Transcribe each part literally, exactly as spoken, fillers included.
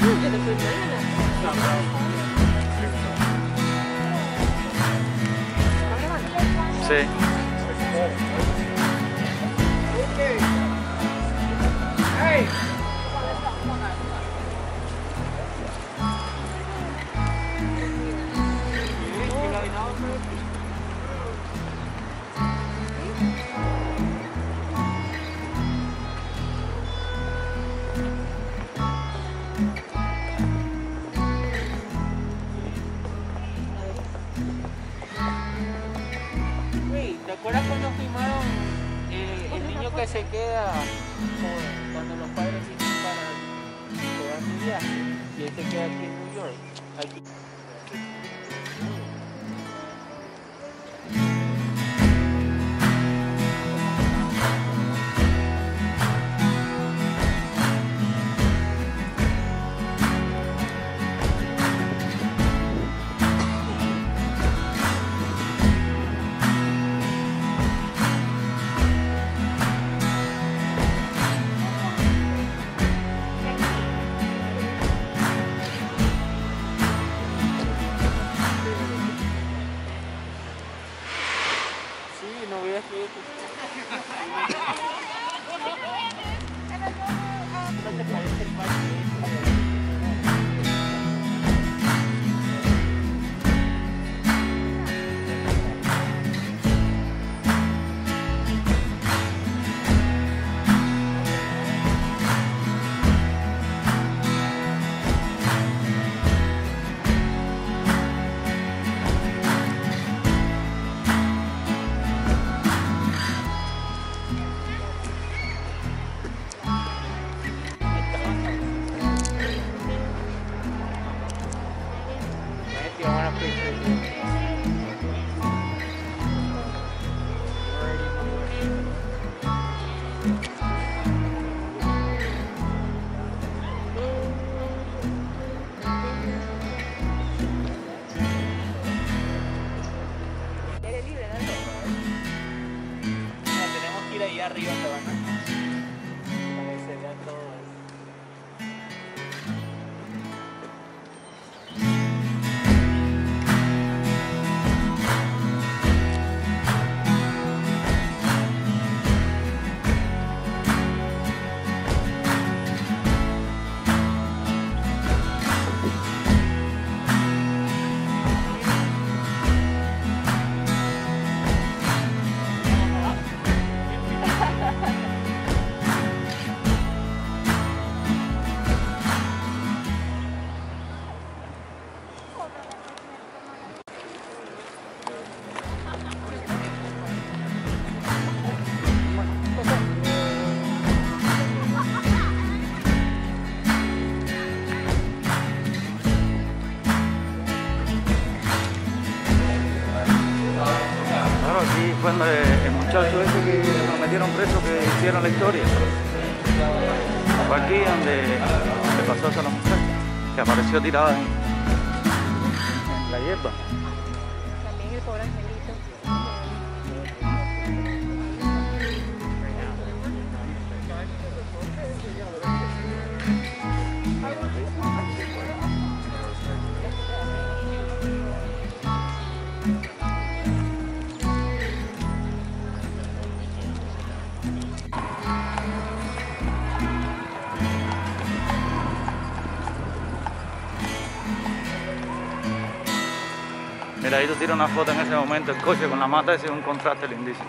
Sí. ¿Te acuerdas cuando filmaron eh, el niño que se queda con- cuando los padres vienen para llevar su viaje? Y él se queda aquí en New York. Aquí. Sí, no voy a escribir. ¿No te parece el parque? Tenemos que ir ahí arriba, te van a... para que se vea todo eso. Aquí fue donde el muchacho ese que lo metieron preso, que hicieron la historia. Fue aquí donde le pasó eso a la muchacha, que apareció tirada en, en la hierba. También el pobre angelito. Mira, ahí tú tiras una foto en ese momento, el coche con la mata, ese es un contraste lindísimo.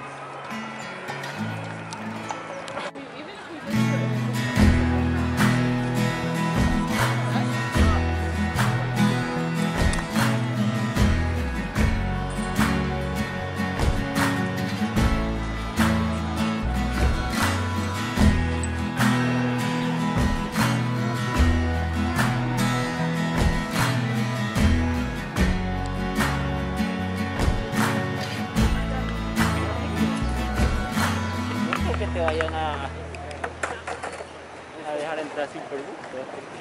Que te vayan a, a dejar entrar sin permiso.